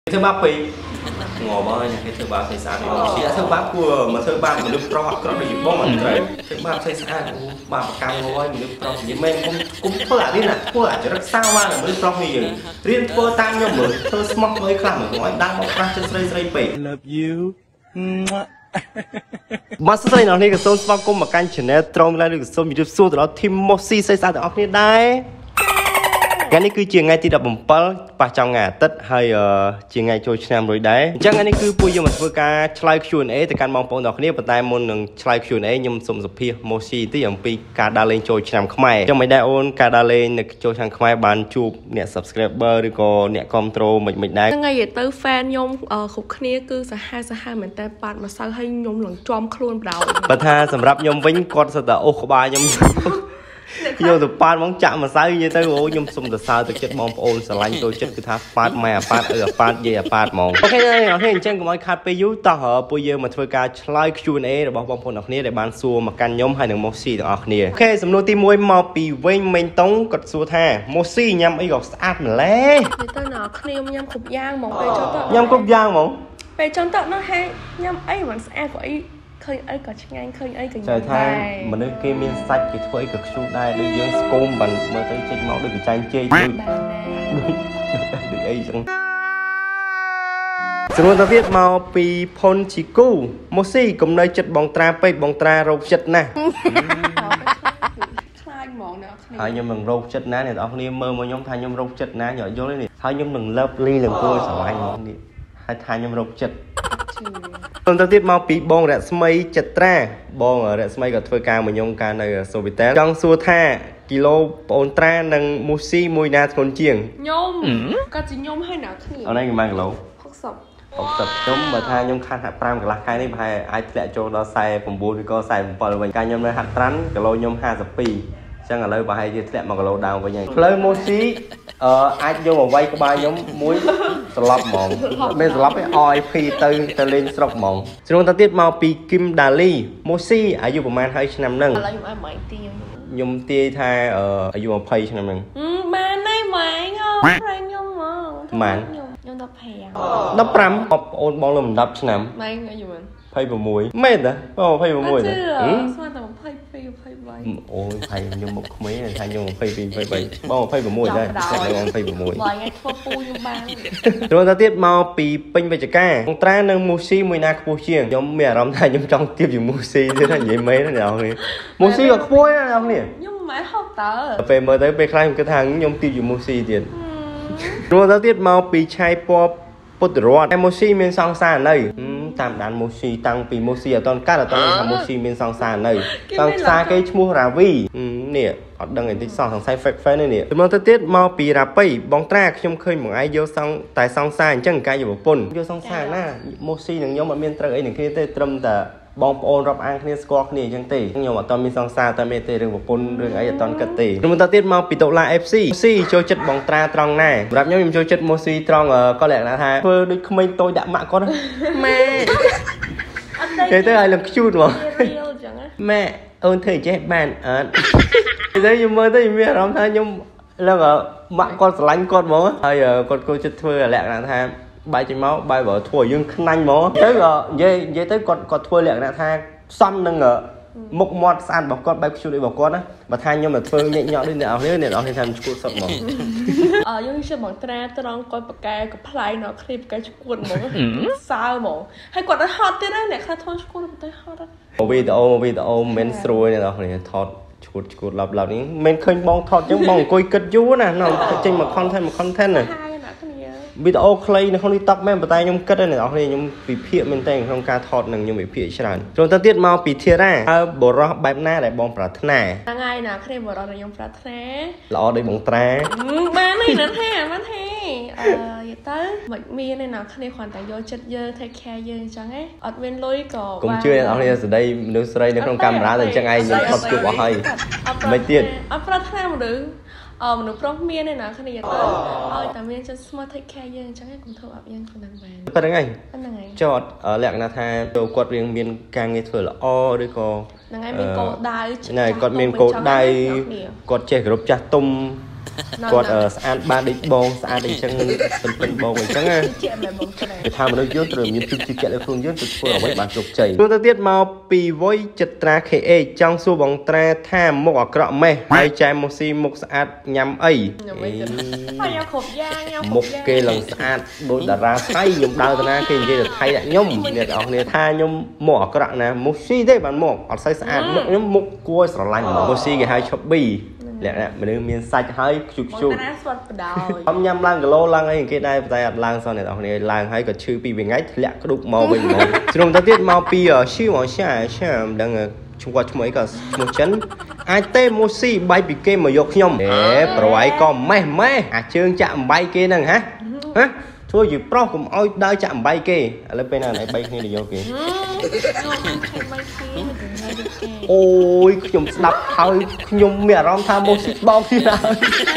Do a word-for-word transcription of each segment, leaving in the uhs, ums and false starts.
thứ ba phi ngồi bao nhiêu cái thứ ba xây xa thì thứ ba của mà thứ ba mình được pro học có được bóng mình rồi thứ ba xây xa ba cam ngồi mình được pro thì mình cũng cũng có lại đi nè có lại rất sao qua là mới pro như vậy riêng pro tăng nhau mới thơ smart mới khám ở ngoài đang bóc ra trên xây xây pì love you mà xây nào này cái số smart cũng mà căn chỉnh này trong lại được số mình được số từ đó team Moxie xây xa từ ốc này đây ngày này cứ chiều ngày thì đập bấm ball và trong ngày tết hay chiều ngày trôi năm rồi đấy chắc ngày này cứ bây giờ mình vừa cả slide Q and A từ căn mong bọn nó kia bắt tay môn đừng slide Q and A nhưng sum sụp pia Moxie tới giờ pi cả đa lên trôi năm không ai trong mấy đại ôn cả đa lên được trôi năm không ai bàn chụp nè subscriber đi có nè control mình mình đấy ngày vậy tới fan nhung khúc kia cứ sẽ hai sẽ hai mình tay bạn mà sao hay nhung lần tròn luôn đầu và thaสำหรับnhung vĩnh con sẽ là ô ba nhung nhung từ pan mong chạm mà sao như thế ô nhung sum từ sao từ chết mong ôn sờ lạnh tôi chết cứ tháp pan mày pan ở pan gì à pan mong ok đây nó hiện trên của mọi kháchไปยุต่อเหรอปุยเยอะมาช่วยการ slide Q and A ระบบบางคนออกนี้ได้บานซัวมากันย่อมให้หนึ่งโมซี่ต่อออกนี้โอเคสำนวนที่มวยมอปีเว้งเมนตงกดซัวแท้โมซี่ยำไอ้กอกสะอาดเหมือนแล้วตัวหนอเคลียมยำขุบย่างมองไปจนต่อยำขุบย่างมองไปจนต่อน้องแห้งยำไอ้เหมือนสะอาดกว่าไอ้เคยไอ้ก็ช่างเคยไอ้ก็ยังไงมันนึกเกมมีไซต์กี่ถ้วยกับชูได้ด้วยยังสกูมบันเมื่อตอนเช็คเมาส์ด้วยกับจานเจย์ด้วยด้วยไอ้จังสมมติเราเรียกมาปีพลชิกูโมซี่กลุ่มในจัดบองตราไปบองตราเราจัดนะhai nhóm đừng râu chất ná này đó không đi mơ mà nhóm thay nhóm râu chất ná nhỏ vô đấy này hai nhóm đừng lớp ly lần tôi sợ anh mong đi hai thay nhóm râu chấtตอนที่มาปีบองแรดสมัยจัตราบองแรดสมัยกับทวีการมันยงการในโซเวียตจังสัวท่ากิโลปอนตรานังมูซี่มวยนาทนเจียงยมก็จะยมให้หนาขึ้นเอาได้กี่มันกิโลหกสิบหกสิบยมมาท่ายมคันหักปรามกับลักไก่ในภายไอ้แหละโจเราใส่ผมบูนก็ใส่ผมปล่อยไว้การยมในหักรั้นกิโลยมห้าสิบปีช่างอะไรบายจะแหละมากโลดาวไปยังเลยมูซี่เอ่อไอ้โยมไว้ก็บายยมมวยสลับมองไม่สลับไอ้ออยพีตึงตะลินสลับมองส่วนตอนที่มาปีกิมดาลีโมซี่อายุประมาณห้าสิบนั่งอะไรอยู่ไอ้ไหมตียมตีท่าเอ่ออายุมาพีสิบนั่งอืมมาได้ไหมเงาใครยมมองมันยมดับแพงดับปรำปอบโอนบอลเลยมันดับสิบนั่งไม่อายุมันไพ่บมวยไม่เด้อป่าวไพ่บมวยเด้ออืมสมัยแต่ผมไพ่ไพ่ไพ่ใบโอ้ยไพ่ยมบุกเมย์ไพ่ยมไพ่ปีไพ่ใบป่าวไพ่บมวยได้แต่ไม่มองไพ่บมวยบ่อยไงทั่วปูยมบางส่วนตอนที่มาปีเป็นไปจากการตราหนึ่งมูซี่มวยนาคูเชียงยมเมียรำไทยยมจ้องเทียบอยู่มูซี่ที่ท่านยิ่งไม่นั่นเอาเนี่ยมูซี่กับคุ้ยนั่นเอาเนี่ยยมไม่หอบเต๋อไปเมื่อได้ไปคลายกระถางยมเทียบอยู่มูซี่เดียนส่วนตอนที่มาปีชายปอบปุตรอดไอโมซี่มีสองสารเลยตามด่านโมซี่ตั้งปีโมซี่ตอนก้าตอนนี้ทำโมซี่มีสองสารเลยตอนซาเกชมูราวีเนี่ยอดดังไอ้ที่สองทางไซเฟกเฟนเนี่ยจำนวนเตี้ยมาปีราปีบองแตรกชมเคยเหมือนไอโยซองแต่สองสารจังกายอยู่บนปุ่นโยซองสารน่ะโมซี่หนึ่งยมมันมีตระไอหนึ่งที่เต้ตรมแต่บองโอนรับอังนี่สกอร์นี่จังตียมตอนมีสองสารตอนมีเตเรื่องบนปุ่นเรื่องไอตอนกตีจำนวนเตี้ยมาปีโตลาเอฟซีซี่โจจัดบองแตรตรองแน่รับยมโจจัดโมซี่ตรองเออก็แหลกนะฮะเพื่อด้วยขมิ้นโตดะมะก็นะแม่เฮ้ยเต้ไอ้ลำคิวมั้งแม่เออเธอเจ๊บ้านอ่ะเต้ยมเมื่อเต้ยมีอะไรท่านยมแล้วก็มะก็สลังก็มั้งเฮ้ยก็ก็จะเพื่อแหลกนะท่านใบจิ้มเมาใบบ่ถั่วยังขึ้นนั่งมั้งเต้ยก็เย่เย่เต้ยก็ก็ถั่วแหลกนะท่านซ้ำนึงอ่ะมุกมอดสานบอกก็ใบคิวเลยบอกก็นะมาท่านยมแบบเพื่อเนี่ยเนี่ยเนี่ยเอาเนี่ยเนี่ยเอาให้ท่านชุดสดมั้งเออยังจะบอกตราตรองก้อยปากกากับพลายเนาะคลิปกายชุดมั้งซาวมั้งให้กดได้ฮอตได้เนี่ยแค่ทอดชุดมันได้ฮอตโมบิโตโมบิโตเมนสโตรเนี่ยเราเนี่ยทอดชุดชุดหลับๆนี้เมนเคยมองทอดยังมองกุยกึศยูน่ะน้องจริงมาคอนเทนต์มาคอนเทนต์น่ะวิดีโอคลิปในห้องนี้ตักแม่ปตายยมกึศได้เนี่ยเอาเนี่ยยมปีเพี้ยมันแต่งของการทอดหนึ่งยมปีเพี้ยฉลาดจนตอนที่มาปีเทียร่าเอาบรอแบบหน้าได้บองปราถนายังไงนะเคยบรอได้ยมปราถนาเราได้บองตรามาไม่นั่นแท้มาแท้เอออย่าเต้แบบมีเนี่ยนะเคยขวัญแต่โยจัดเยอะเทคแคร์เยอะจังไงอดเว้นลอยก่อ cũng chưaเอาเนี่ยจะได้นึกใส่ในក្នុងកាមេរ៉ាតែចឹងឯងខ្ញុំថតជួបអស់ហើយមិនទៀតអត់ប្រាថ្នាមនុស្សអឺមនុស្សប្រុសមានឯណាគ្នាទៅឲ្យតែមានចិត្តស្មោះ take care យើងអញ្ចឹងឯងកុំធ្វើអាប់យើងខ្លួនហ្នឹងបានប៉ុណ្្នឹងឯងប៉ុណ្្នឹងឯងចតលក្ខណៈថាគាត់រៀងមានការងារធ្វើល្អឬក៏ហ្នឹងឯងមានគោលដៅហ្នឹងឯងគាត់មានគោលដៅគាត់ចេះគោរពចាស់ទុំគាត់ស្អាតបានដូចបងស្អាតអីចឹងពិនពិនបងអីចឹងណាគេថាមនុស្សយើងត្រូវមានទឹកចិត្តលើខ្លួនយើងទៅធ្វើអ្វីបានជោគជ័យព្រោះទៅទៀតមកពីវ័យចិត្តត្រា ខេ អេ ចង់សួរបងត្រាថាមុខអាក្រក់ម៉េះហើយចែមមកស៊ីមុខស្អាតញ៉ាំអីញ៉ាំគ្រប់យ៉ាងញ៉ាំមុខគេឡើងស្អាតដូចតារាថៃខ្ញុំដើរទៅណាគេនិយាយទៅថៃដាក់ខ្ញុំអ្នកទាំងអស់គ្នាថាខ្ញុំមុខអាក្រក់ណាមុខស៊ីទេបានមុខអត់សូវស្អាតមុខខ្ញុំមុខគួរស្រឡាញ់មុខស៊ីគេហៅឈប់ប៊ីលក្ខណៈមនុស្សមានសាច់ហើយខ្ជុកខ្ជុកតារាស្វាត់បដ ாய் ខ្ញុំញ៉ាំឡើងគីឡូឡើងអីគេដែរតែអត់ឡើងសោះអ្នកនរគ្នាឡើងហើយក៏ឈឺពីរថ្ងៃធ្លាក់ក្ដុកមកវិញហ្មងជ្រុំទៅទៀតមកពីឈីវអសាឆាមដឹងឈ្មោះគាត់ឈ្មោះអីក៏ឈ្មោះចិនអាចទេមកស៊ីបាយពីគេមកយកខ្ញុំអេប្រវាយក៏ម៉េះម៉េះអាជើងចាក់អំបាយគេហ្នឹងហ៎ហ៎ជួយយឺប្រុសកុំអោយដើរចាក់អំបាយគេឥឡូវពេលណាណៃបីគ្នាទៅយកគេអូយខ្ញុំស្ដាប់ហើយខ្ញុំមានអារម្មណ៍ថាមកស៊ីបោកទៀតហើយ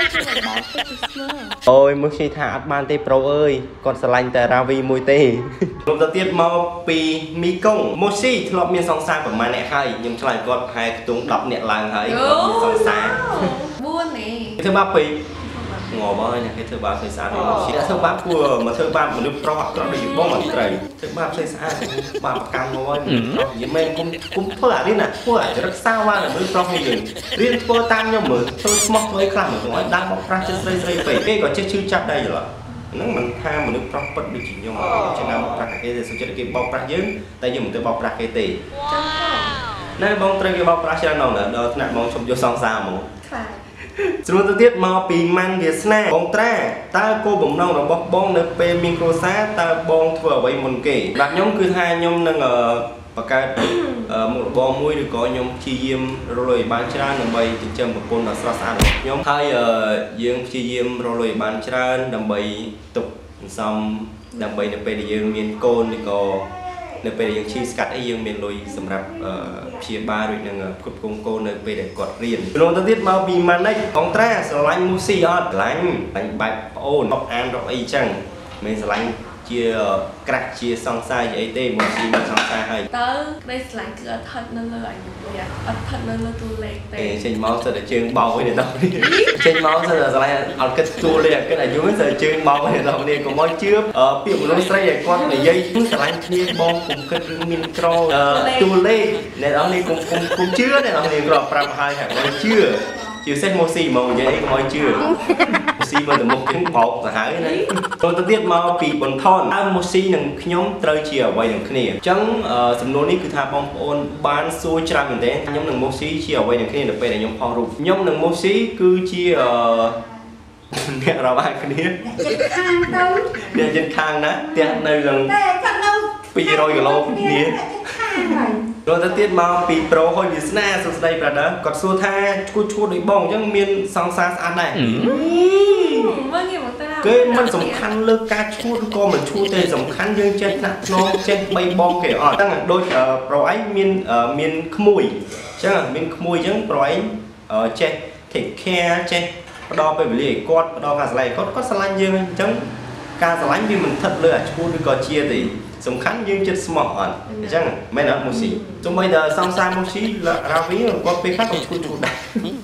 អូយមកស៊ីថាអត់បានទេប្រូអើយគាត់ស្រឡាញ់តែរាវីមួយទេខ្ញុំទៅទៀតមកពីមីកុងមកស៊ីធ្លាប់មានសង្សារប្រហែលអ្នកហើយខ្ញុំឆ្លើយគាត់ប្រហែលខ្ទង់ដប់អ្នកឡើងហើយគាត់មានសង្សារបួននេះធ្វើបាបពេកងល់ហើយអ្នកគេធ្វើបាបផ្សេងស្អាតនេះមកស៊ីធ្វើបាបគួរមកធ្វើបាបមនុស្សប្រុសអត់ត្រង់ដូចបងអត់ត្រូវធ្វើបាបផ្សេងស្អាតបាបកម្មមកហើយនិយាយមែនគុំគុំធ្វើអានេះណាធ្វើអាចរក្សាបានមនុស្សប្រុសនេះយើងរៀនធ្វើតាមខ្ញុំមើលធ្វើស្មោះធ្វើខ្លះមើលកុំឲ្យដើរបោកប្រាស់ចិត្តស្រីស្រីពេកគេក៏ចេះឈឺចាប់ដែរយល់ហ្នឹងមិនថាមនុស្សប្រុសពិតដូចជាខ្ញុំចេះដើរបោកប្រាស់គេទេសុខចិត្តគេបោកប្រាស់យើងតែយើងមិនទៅបោកប្រាស់គេទេណែបងត្រូវគេបោកប្រាស់ច្រើនដល់ដល់ថ្នាក់បងឈប់យកសង្សារហ្មងស្រួលទៅទៀតមកពីម៉ាន់វាសនាបងត្រាតើគោលបំណងរបស់បងនៅពេលមានគ្រួសារតើបងធ្វើអ្វីមុនគេបាទខ្ញុំគឺថាខ្ញុំនឹងបង្កើតមុខរបរមួយឬក៏ខ្ញុំព្យាយាមរកលុយបានច្រើនដើម្បីចិញ្ចឹមប្រពន្ធដ៏ស្រស់ស្អាតរបស់ខ្ញុំហើយយើងព្យាយាមរកលុយបានច្រើនដើម្បីទុកសន្សំដើម្បីនៅពេលដែលយើងមានកូនឬក៏នៅពេលដែលយើងឈឺស្កាត់អីយើងមានលុយសម្រាប់ព្យាបាលដូចនឹងផ្គត់ផ្គង់កូននៅពេលដែលគាត់រៀនព្រោះទៅទៀតមកពីម៉ានិចបងត្រាស្រឡាញ់មូស៊ីអត់ស្រឡាញ់បាញ់បែបប្អូនបបអានរកអីចឹងមិនស្រឡាញ់ជាក្រាស់ជាសង្សារជាអីទេមកស៊ីមកសង្សារហើយតើក្តីស្រឡាញ់គឺអត់ថិតនៅលើអាយុវាអត់ថិតនៅលើតួលេខទេចេញមកសិតតែជើងបោកវិញដល់នេះចេញមកសិតតែស្រឡាញ់អត់គិតតួលេខគិតអាយុសិតតែជើងបោកវិញដល់នេះកុំឲ្យជឿពាក្យមនុស្សស្រីឲ្យគាត់និយាយស្រឡាញ់គ្នាបងកុំគិតរឿងមានក្រតួលេខអ្នកនរនេះកុំកុំកុំជឿអ្នកនរនេះគ្រាន់ប្រាប់ហើយថាគាត់ជឿជឿសេះមកស៊ីហ្មងនិយាយអីកុំឲ្យជឿមកស៊ីមើលទៅមុខចឹងបោកទៅហើយណាចូលទៅទៀតមកពីបន្ថនតើមកស៊ីនឹងខ្ញុំត្រូវជាអ្វីនឹងគ្នាអញ្ចឹងសំណួរនេះគឺថាបងប្អូនបានសួរច្រើនមែនទែនខ្ញុំនឹងមកស៊ីជាអ្វីនឹងគ្នានៅពេលដែលខ្ញុំផុសរូបខ្ញុំនឹងមកស៊ីគឺជាអ្នករាប់អានគ្នាអ្នកជិតខាងណាផ្ទះនៅនឹងពីររយគីឡូគ្នាចូលទៅទៀតមកពីប្រូហុយវាសនាសុខស្ដី brother គាត់សួរថាឈួតឈួតដូចបងអញ្ចឹងមានសង្សារស្អាតដែរមើលងាយមកតាគេមិនសំខាន់លើការឈួតក៏មិនឈួតទេសំខាន់យើងចេះថ្នាក់ថ្នមចេះបីបងគេអត់អញ្ចឹងដូចប្រូឯងមានមានក្មួយអញ្ចឹងមានក្មួយអញ្ចឹងប្រូឯងចេះ take care ចេះផ្ដល់ពេលវេលាឲ្យគាត់ផ្ដល់ការស្រឡាញ់គាត់គាត់ស្រឡាញ់យើងអញ្ចឹងការស្រឡាញ់វាមិនថិតលើអាឈួតឬក៏ជាទេសំខាន់យើងចិត្តស្មោះអត់អញ្ចឹងមែនអត់មូស៊ីទោះបីតែសង្សារមូស៊ីរាវីគាត់ពេលខ្លះក៏ឈួតឈួតដែរ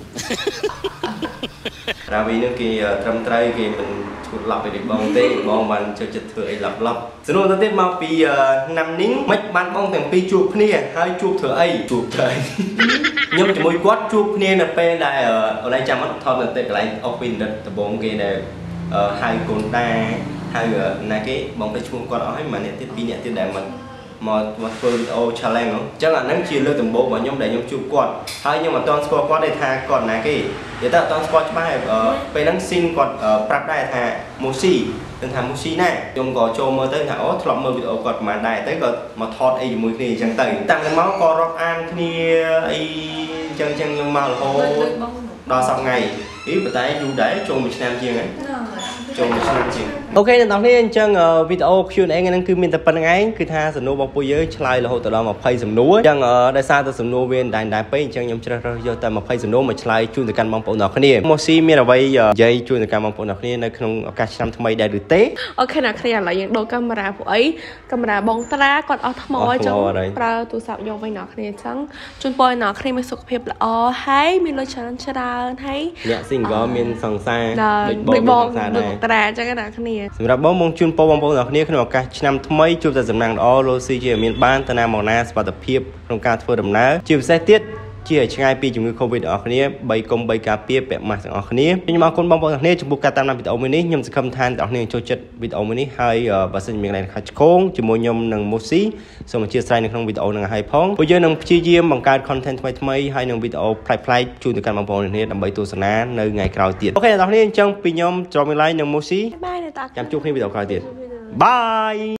រាវីនឹងគេត្រឹមត្រូវគេមិនឈួតឡប់ពីបងទេបងបានចូលចិត្តធ្វើអីឡប់ឡប់សួរទៅទៀតមកពីណាំនីងមិនបានបងទាំងពីរជួបគ្នាហើយជួបធ្វើអីជួបធ្វើខ្ញុំជាមួយគាត់ជួបគ្នានៅពេលដែលអនឡាញចាំអត់ថតនៅទីកន្លែង office ដំបងគេដែលហៅកូនតាហើយណាគេបងទៅឈ្មោះគាត់អស់ហើយមួយអ្នកទៀតពីរអ្នកទៀតដែលមកមកមកធ្វើវីដេអូ challenge ហ្នឹងអញ្ចឹងអាហ្នឹងជាលើកដំបូងរបស់ខ្ញុំដែលខ្ញុំជួបគាត់ហើយខ្ញុំអត់ទាន់ស្គាល់គាត់ទេថាគាត់ណាគេនិយាយទៅអត់ទាន់ស្គាល់ច្បាស់ពេលហ្នឹងស៊ីនគាត់ប្រាប់ដែរថាមូស៊ីនឹងថាមូស៊ីណាខ្ញុំក៏ចូលមើលទៅថាអូធ្លាប់មើលវីដេអូគាត់ប្រហែលដែរទៅក៏មកថតអីជាមួយគ្នាអញ្ចឹងទៅតាំងតែមកក៏រាប់អានគ្នាអីអញ្ចឹងអញ្ចឹងខ្ញុំមករហូតដល់សប្តាហ៍ថ្ងៃអីប៉ុន្តែយូរដែរចូលមួយឆ្នាំជាងហើយចូលមួយឆ្នាំជាងបអូខេអ្នកនរគ្នាអញ្ចឹងវីដេអូ Q and A ហ្នឹងគឺមានតែប៉ុណ្្នឹងឯងគឺថាសំណួរបងពួកយើងឆ្លើយរហូតដល់20សំណួរអញ្ចឹងដោយសារតែសំណួរវាដែរដែរពេកអញ្ចឹងខ្ញុំជ្រើសរើសយកតែ20សំណួរមកឆ្លើយជូនទៅកាន់បងប្អូនអ្នកគ្នាមកស៊ីមានអ្វីនិយាយជូនទៅកាន់បងប្អូនអ្នកគ្នានៅក្នុងឱកាសឆ្នាំថ្មីដែរឬទេអូខេអ្នកគ្នាឥឡូវយើងដូរកាមេរ៉ាពួកអីកាមេរ៉ាបងត្រាគាត់អស់ថ្មអញ្ចឹងប្រើទូរស័ព្ទយកវិញអ្នកគ្នាអញ្ចឹងជូនពរអ្នកគ្នាមានសុខភាពល្អហើយមានលុយច្រើនច្រើនហើយអ្នក single មានសង្សារដូចបងដូចត្រាអញ្ចឹងអ្នកគ្នាសម្រាប់បងបងជូនពរបងប្អូនអ្នកគ្នាក្នុងឱកាសឆ្នាំថ្មីជួបតែសំណាងល្អរស់ស៊ីជាមានបានទៅណាមកណាសុខភាពក្នុងការធ្វើដំណើរជាពិសេសទៀតជាឆ្ងាយពីជំងឺ Covid របស់គ្នាបីកុំបីការពារពាក់ម៉ាស់ទាំងអស់គ្នាខ្ញុំអរគុណបងប្អូនទាំងគ្នាចំពោះការតាមដានវីដេអូមួយនេះខ្ញុំសង្ឃឹមថាអ្នកនរចូលចិត្តវីដេអូមួយនេះហើយបើសិនជាមានអ្នកខាត់ឆ្កងជាមួយខ្ញុំនិង Mosi សូមអធិស្ឋាននៅក្នុងវីដេអូនឹងឲ្យផងពួកយើងនឹងព្យាយាមបង្កើត content ថ្មីៗហើយនឹងវីដេអូប្លែកៗជូនទៅកាន់បងប្អូនទាំងគ្នាដើម្បីទស្សនានៅថ្ងៃក្រោយទៀតអូខេអ្នកនរគ្នាអញ្ចឹងពីខ្ញុំ Drop Me Line និង Mosi បាយអ្នកតាចាំជួបគ្នាវីដេអូក្រោយទៀតបាយ